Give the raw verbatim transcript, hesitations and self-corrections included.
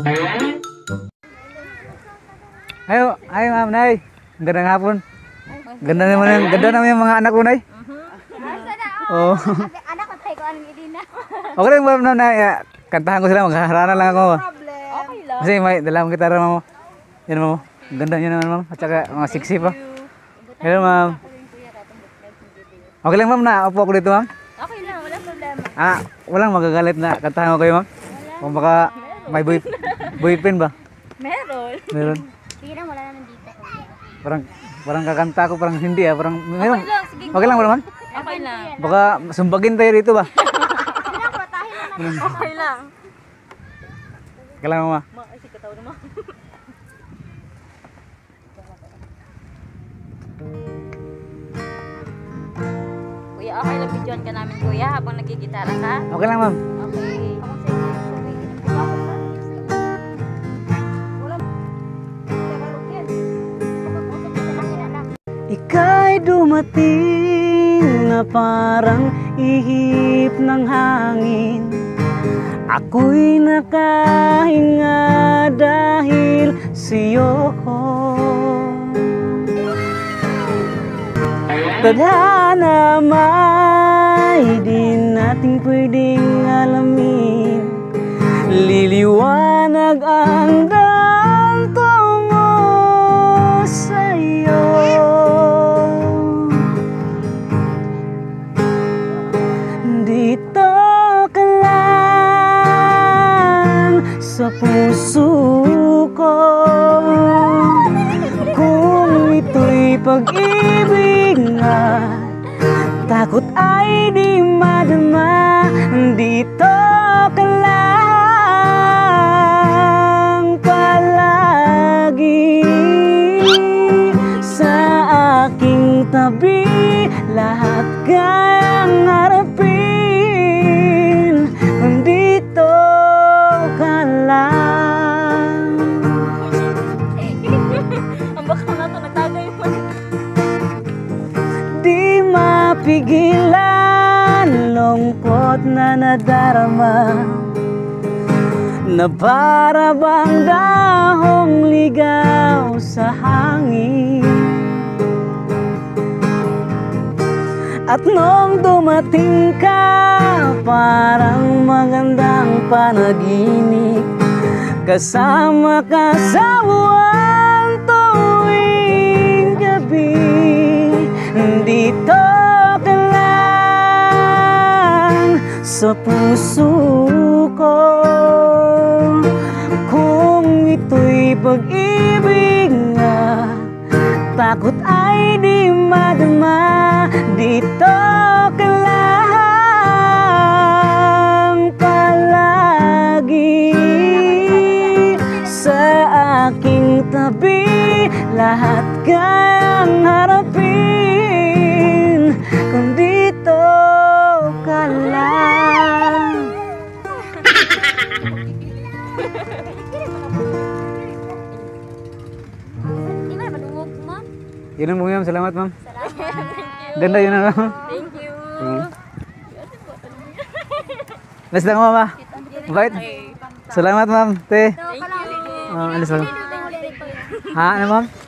Ayo, ayo Ma'am Nay. Gandang hapon. Ganda naman yung, ganda naman yung mga anak ko, Nay. Oh. Anak ko tayo ko anong idina. Okay lang Ma'am Nay. Kantahan ko sila, maghaharana lang ako. Okay lang. Kasi may dalawang gitara mo. Yan mo. Ganda niyo naman Ma'am. At saka mga sexy pa. Hello Ma'am. Okay lang Ma'am na upo ako dito Ma'am. Okay lang, wala problema. Ah, walang magagalit na kantahan ko kayo Ma'am. Kung baka may boy, boyfriend ba? Meron. Meron. Tirang wala naman dito. Parang parang kakanta ko parang hindi ah, parang meron. Okay lang, sige. Okay lang wala Ma'am? Okay lang. Baka sumbagin tayo dito ba? Okay lang. Kailangan mo ma. Ma, ay, sikataw naman. Kuya, okay lang videoan ka namin kuya habang nagigitara ka? Okay lang Ma'am. Okay. Ika'y dumating na parang ihip ng hangin. Ako'y nakahinga dahil sa'yo. Tadhana may di natin pwedeng alamin. Liliwanag ang daan tungo sa'yo. Dito ka lang sa puso ko. Kung ito'y pag-ibig nga, takot ay di madama. Dito ka lang palagi sa aking tabi. Lahat kayang harapin, nandito ka lang. Ang baka na ito, nagtagay mo. Di mapigilan lungkot na nadarama, na para bang dahong ligaw sa hangin. At nung dumating ka, parang magandang panaginip. Kasama ka sa buwan tuwing gabi. Dito ka lang sa puso ko. Kung ito'y pag-ibig nga, takot ay di madama. Dito ka lang palagi sa aking tabi. Lahat kayang harapin, kung dito ka lang. Hindi mo na madungog, ma'am. Yun ang ma'am, salamat ma'am. Salamat. Ganda yun ang ma'am. Thank you. Alis lang ma'am ah. Bait. Salamat ma'am. Te. Thank you. Ah, alis lang. Ha, ano ma'am?